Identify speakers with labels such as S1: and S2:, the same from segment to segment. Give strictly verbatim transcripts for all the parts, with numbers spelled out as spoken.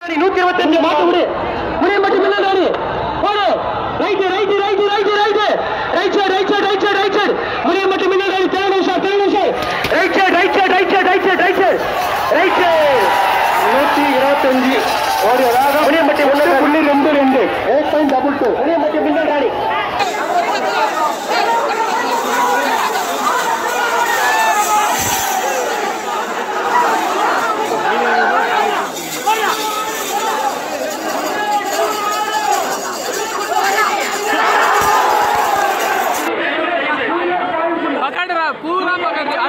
S1: நூத்தி இருபத்தி அஞ்சு மாட்டு விடு முடிய மட்டும் பின்னாடி போடு right right right right right right side right side right side right side முடிய மட்டும் பின்னாடி தேர்ட் நிமிஷம் தேர்ட் நிமிஷம் right side right side right side right side right side right side நூத்தி இருபத்தி அஞ்சு ஓடி வராத முடிய மட்டும் முன்னாடி புள்ளி ரெண்டு ரெண்டு எயிட் பாயிண்ட் டபுள் டூ முடிய மட்டும் பின்னாடி
S2: पूरा पकड़ दे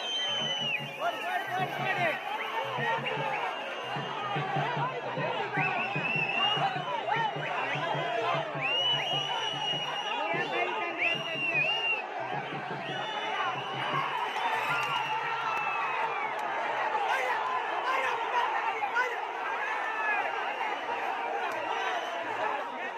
S2: Ready?